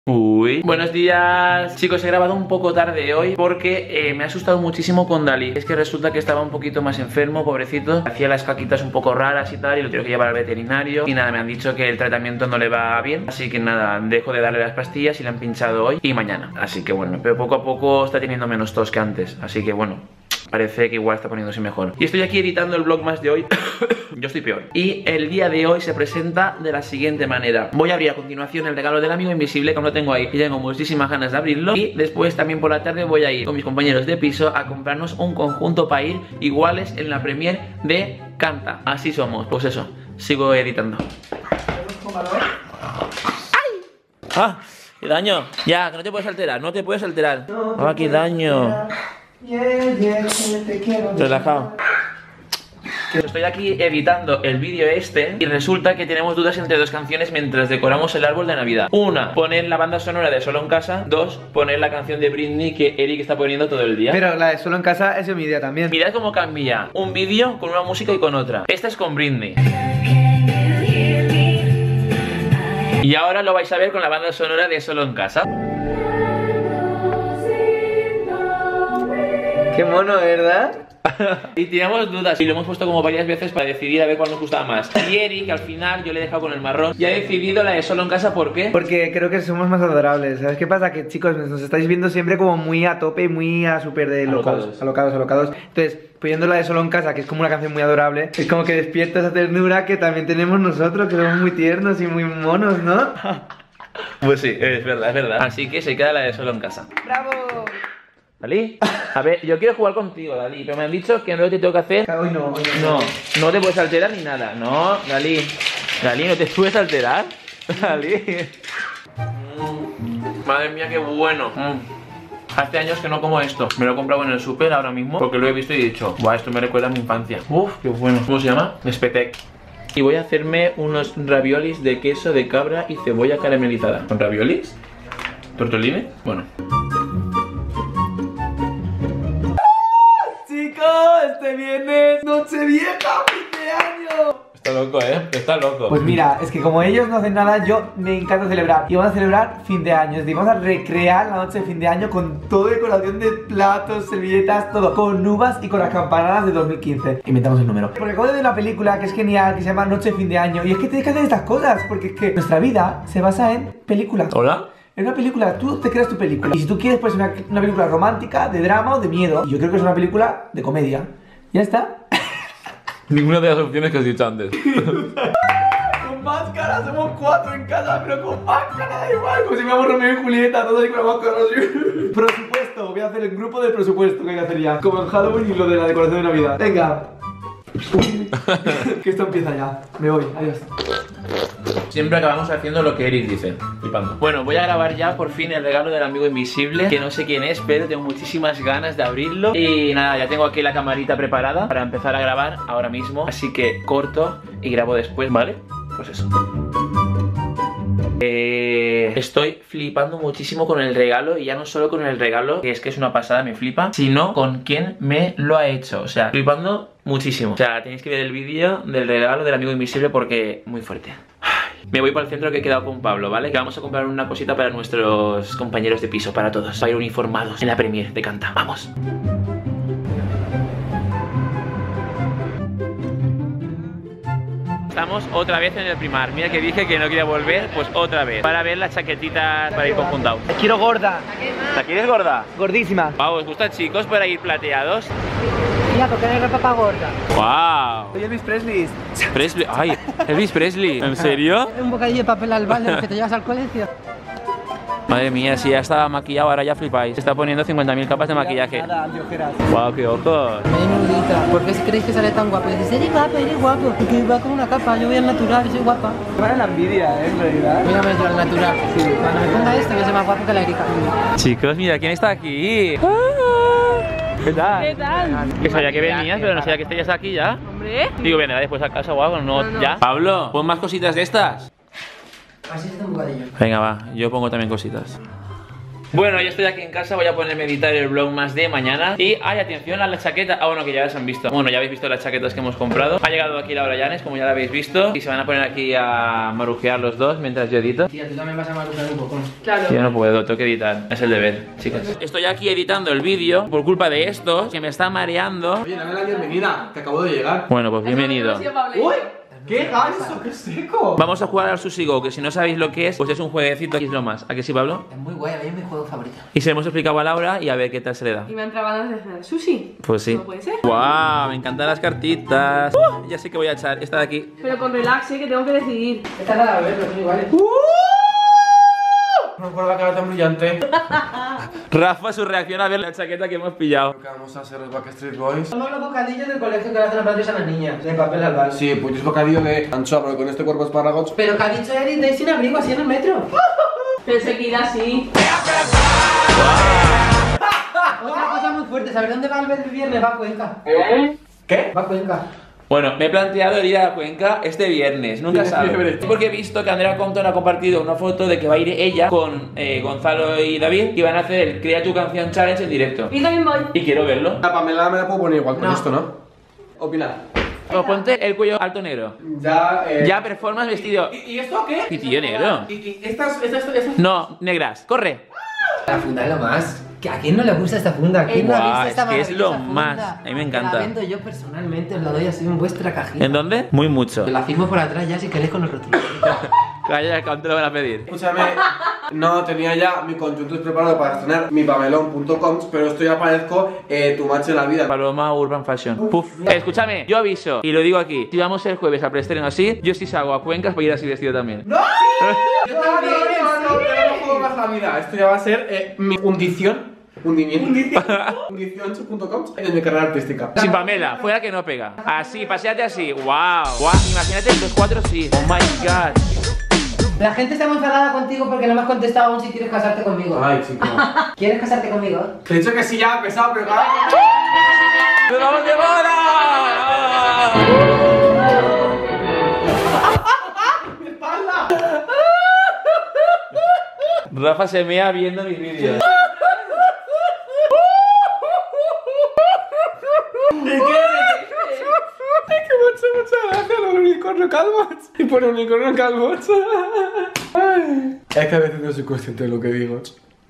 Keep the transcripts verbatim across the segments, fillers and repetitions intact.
Uy, buenos días. Chicos, he grabado un poco tarde hoy porque eh, me ha asustado muchísimo con Dalí. Es que resulta que estaba un poquito más enfermo, pobrecito. Hacía las caquitas un poco raras y tal, y lo tengo que llevar al veterinario. Y nada, me han dicho que el tratamiento no le va bien, así que nada, dejo de darle las pastillas y le han pinchado hoy y mañana. Así que bueno, pero poco a poco está teniendo menos tos que antes. Así que bueno, parece que igual está poniéndose mejor. Y estoy aquí editando el vlog más de hoy. Yo estoy peor. Y el día de hoy se presenta de la siguiente manera. Voy a abrir a continuación el regalo del amigo invisible, como lo tengo ahí, y tengo muchísimas ganas de abrirlo. Y después también por la tarde voy a ir con mis compañeros de piso a comprarnos un conjunto para ir iguales en la premiere de Canta. Así somos. Pues eso, sigo editando. ¡Ay! ¡Ah! ¡Qué daño! Ya, que no te puedes alterar, no te puedes alterar. ¡Ah, qué daño! Relajado. Estoy aquí editando el vídeo este y resulta que tenemos dudas entre dos canciones mientras decoramos el árbol de Navidad. Una, poner la banda sonora de Solo en Casa. Dos, poner la canción de Britney que Eric está poniendo todo el día. Pero la de Solo en Casa es de mi idea también. Mirad cómo cambia un vídeo con una música y con otra. Esta es con Britney. Y ahora lo vais a ver con la banda sonora de Solo en Casa. Qué mono, ¿verdad? Y teníamos dudas y lo hemos puesto como varias veces para decidir a ver cuál nos gustaba más. Y Eric, al final, yo le he dejado con el marrón y ha decidido la de Solo en Casa. ¿Por qué? Porque creo que somos más adorables. ¿Sabes qué pasa? Que chicos, nos estáis viendo siempre como muy a tope y muy a súper de locos. Alocados. Alocados, alocados. Entonces, poniendo la de Solo en Casa, que es como una canción muy adorable, es como que despierta esa ternura que también tenemos nosotros, que somos muy tiernos y muy monos, ¿no? Pues sí, es verdad, es verdad. Así que se queda la de Solo en Casa. ¡Bravo! Dalí, a ver, yo quiero jugar contigo, Dalí, pero me han dicho que no te tengo que hacer. Hoy no, hoy No, no te puedes alterar ni nada. No, Dalí, Dalí, no te puedes alterar. Dalí. Mm, madre mía, qué bueno. Mm. Hace años que no como esto. Me lo he comprado en el súper ahora mismo porque lo he visto y he dicho, buah, esto me recuerda a mi infancia. Uf, qué bueno. ¿Cómo se llama? Spetec. Y voy a hacerme unos raviolis de queso de cabra y cebolla caramelizada. ¿Con raviolis? ¿Tortellini? Bueno. Este viernes, Nochevieja, fin de año. Está loco, ¿eh? Está loco. Pues mira, es que como ellos no hacen nada, yo me encanta celebrar. Y vamos a celebrar fin de año. Es decir, vamos a recrear la noche de fin de año con toda decoración de platos, servilletas, todo. Con uvas y con las campanadas de dos mil quince. Inventamos el número. Porque acabo de ver una película que es genial, que se llama Noche de fin de año. Y es que tienes que hacer estas cosas, porque es que nuestra vida se basa en películas. ¿Hola? En una película, tú te creas tu película. Y si tú quieres, pues una, una película romántica, de drama o de miedo. Y yo creo que es una película de comedia. ¿Ya está? Ninguna de las opciones que has dicho antes. Con máscara, somos cuatro en casa, pero con máscara da igual. Como si me llamo Romeo y Julieta, todos ahí con la máscara así. Presupuesto, voy a hacer el grupo de presupuesto que hay que hacer ya. Como en Halloween y lo de la decoración de Navidad. Venga. Que esto empieza ya. Me voy, adiós. Siempre acabamos haciendo lo que Eric dice. Flipando. Bueno, voy a grabar ya por fin el regalo del amigo invisible, que no sé quién es, pero tengo muchísimas ganas de abrirlo. Y nada, ya tengo aquí la camarita preparada para empezar a grabar ahora mismo. Así que corto y grabo después, ¿vale? Pues eso. Eh, estoy flipando muchísimo con el regalo. Y ya no solo con el regalo, que es que es una pasada, me flipa, sino con quién me lo ha hecho. O sea, flipando muchísimo. O sea, tenéis que ver el vídeo del regalo del amigo invisible porque muy fuerte. Me voy para el centro que he quedado con Pablo, ¿vale? Que vamos a comprar una cosita para nuestros compañeros de piso, para todos, para ir uniformados en la premiere de Canta. ¡Vamos! Estamos otra vez en el Primar. Mira que dije que no quería volver, pues otra vez. Para ver las chaquetitas para ir conjuntados. Quiero gorda. ¿La quieres gorda? Gordísima. Wow, ¿os gusta, chicos, para ir plateados? Mira, porque hay ropa para gorda. ¡Wow! Soy Elvis Presley. Presley, ay, Elvis Presley, ¿en serio? Un bocadillo de papel al balde que te llevas al colegio. Madre mía, si ya estaba maquillado, ahora ya flipáis. Se está poniendo cincuenta mil capas de maquillaje. Nada, anteojeras. ¡Wow, qué ojos! Menudita. ¿Por qué creéis que sale tan guapo? Y dices, eres guapo, eres guapo. Porque va con una capa, yo voy al natural, soy guapa. Para la envidia, ¿eh? En realidad. Voy a meter al natural. Sí. Cuando me ponga esto, voy a ser más guapo que la Erika. Chicos, mira, ¿quién está aquí? ¿Qué tal? ¿Qué tal? Que sabía que venías, pero no sabía que estáis aquí ya. Hombre. Digo, vendrá después a casa o algo, no, No, no. ya. Pablo, pon más cositas de estas. Así está un bocadillo. Venga, va, yo pongo también cositas. Bueno, ya estoy aquí en casa, voy a ponerme a editar el vlog más de mañana. Y, ay, atención a la chaqueta. Ah, bueno, que ya las han visto. Bueno, ya habéis visto las chaquetas que hemos comprado. Ha llegado aquí Laura Llanes, como ya la habéis visto. Y se van a poner aquí a marujear los dos mientras yo edito. Tía, tú también vas a marujar un poco. Claro. Yo no puedo, tengo que editar. Es el deber, chicos. Estoy aquí editando el vídeo por culpa de estos que me están mareando. Oye, dame la bienvenida, que acabo de llegar. Bueno, pues bienvenido. ¡Uy! ¿Qué ganso? ¡Qué seco! Vamos a jugar al Sushi Go, que si no sabéis lo que es, pues es un jueguecito. Aquí es lo más. ¿A que sí, Pablo? Es muy guay, a mí es mi juego favorito. Y se lo hemos explicado a Laura y a ver qué tal se le da. Y me han entrado ganas de hacer sushi. Pues sí. ¿No puede ser? ¡Guau! Me encantan las cartitas. Uh, ya sé que voy a echar esta de aquí. Pero con relax, eh, que tengo que decidir. Esta es la de ver, pero son iguales. No me acuerdo la cara tan brillante. Rafa, su reacción a ver la chaqueta que hemos pillado. ¿Qué vamos a hacer los Backstreet Boys? Somos los bocadillos del colegio que le hacen los padres a las niñas. De papel al bar. Sí, pues es bocadillo de anchoa, pero con este cuerpo espárragos. Pero que ha dicho Eric de sin abrigo así en el metro. Pensé que irá así. Otra cosa muy fuerte, ¿sabes dónde va Albert el viernes? Va a Cuenca. ¿Qué? Va a Cuenca. Bueno, me he planteado el ir a Cuenca este viernes, nunca Tienes sabes. fiebre. Porque he visto que Andrea Compton ha compartido una foto de que va a ir ella con eh, Gonzalo y David y van a hacer el Crea tu canción challenge en directo. Y también voy. Y quiero verlo. La Pamela me la puedo poner igual con No. esto, ¿no? Opina. Pues ponte el cuello alto negro. Ya, eh... Ya performance vestido. ¿Y, y esto qué? Y tío negro. ¿Y, y estas, estas, estas? No, negras. Corre. La funda es lo más. ¿Que ¿A quién no le gusta esta funda? ¿A quién no ha Guau, visto esta es que es lo maravillosa más. funda? A mí me encanta. La vendo yo personalmente, os la doy así en vuestra cajita. ¿En dónde? Muy mucho. La firmo por atrás ya si queréis con el rótulo. Calla, ¿cuánto lo van a pedir? Escúchame, no tenía ya mi conjunto preparado para estrenar mi pamelón punto com, pero esto ya parezco eh, tu match en la vida. Paloma Urban Fashion. Puf. Eh, escúchame, yo aviso, y lo digo aquí. Si vamos el jueves a preestreno así, yo sí salgo a Cuencas para ir así vestido también. ¡No! Yo también, no, no, no, no, no juego más la vida. Esto ya va a ser eh, mi hundición. Hundimiento. hundición punto com en mi carrera artística. Sin Pamela, fuera que no pega. Así, paseate así. Wow. Wow. Imagínate los cuatro sí. Oh my god. La gente está muy enfadada contigo porque no me has contestado aún si quieres casarte conmigo. Ay, chico. ¿Quieres casarte conmigo? Te he dicho que sí ya, pesado, pero claro. ¡Nos vamos de boda! ¡Mi espalda! Rafa se mea viendo mis vídeos. Es que mucho, mucha gracia los unicornio calvos. Y pone unicornio calvos. Ay. Es que a veces no soy consciente de lo que digo.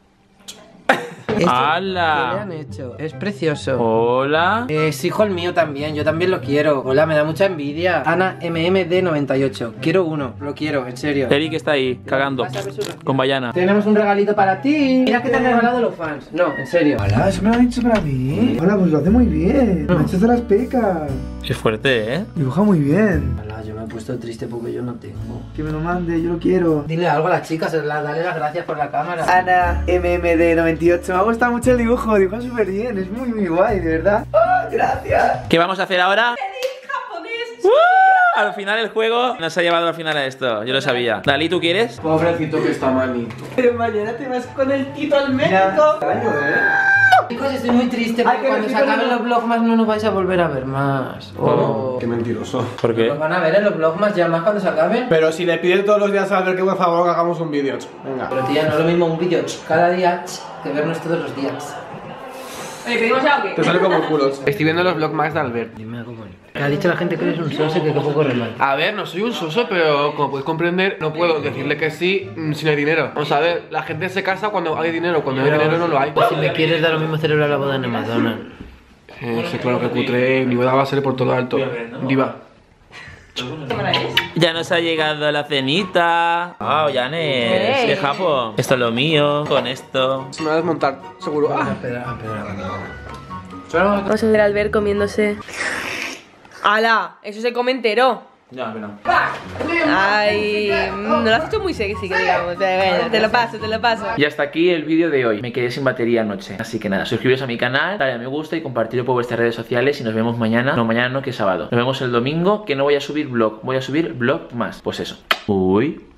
¡Hala! ¿Qué le han hecho? Es precioso. Hola. Es hijo el mío también, yo también lo quiero. Hola, me da mucha envidia. Ana M M D noventa y ocho. Quiero uno, lo quiero, en serio. Eric está ahí, cagando. Con Bayana. Tenemos un regalito para ti. Mira que te han regalado los fans. No, en serio. Hola, eso me lo han dicho para mí. Hola, pues lo hace muy bien. Me echas de las pecas. Es fuerte, ¿eh? Dibuja muy bien. Hola, yo me he puesto triste porque yo no tengo. Que me lo mande, yo lo quiero. Dile algo a las chicas, la- dale las gracias por la cámara. Ana M M D noventa y ocho. Me ha gustado mucho el dibujo, dibuja súper bien. Es muy, muy guay, de verdad. ¡Oh, gracias! ¿Qué vamos a hacer ahora? Japonés. ¡Uh! Al final el juego nos ha llevado al final a esto. Yo lo sabía. Dalí, ¿tú quieres? Pobrecito que está malito. Pero mañana te vas con el Tito al médico. Chicos, estoy muy triste porque Ay, que cuando me se fijo acaben en- los vlogmas no nos vais a volver a ver más. Oh. Qué mentiroso. ¿Por qué? Nos van a ver en los vlogmas ya más cuando se acaben. Pero si le piden todos los días a ver que por favor que hagamos un vídeo. Venga. Pero tía, no es lo mismo un vídeo cada día que vernos todos los días. Oye, ¿pedimos ya o qué? Te sale como el culo. Estoy viendo los vlogmas de Albert. Dime algo bueno. Que ha dicho la gente que eres un soso que qué poco remal. A ver, no soy un soso, pero como podéis comprender, no puedo decirle que sí mm, si no hay dinero. Vamos a ver, la gente se casa cuando hay dinero, cuando no hay dinero no lo hay. Si me quieres dar lo mismo celebrar la boda en el McDonald's. Eh, sí, claro que cutre, mi boda va a ser por todo lo alto. Diva. ¿Qué hora es? Ya nos ha llegado la cenita. Ah, Yanes, Hey. de Japón. Esto es lo mío, con esto. Se me va a desmontar, seguro. Ah. Espera, espera. Vamos a ver al ver comiéndose. ¡Hala! Eso se come entero. No, no. Ay, mm, no lo has hecho muy sexy, que digamos. Pero bueno, te lo paso, te lo paso. Y hasta aquí el vídeo de hoy. Me quedé sin batería anoche. Así que nada, suscribiros a mi canal, dale a me gusta y compartirlo por vuestras redes sociales. Y nos vemos mañana. No, mañana no, que es sábado. Nos vemos el domingo, que no voy a subir vlog. Voy a subir vlog más. Pues eso. Uy.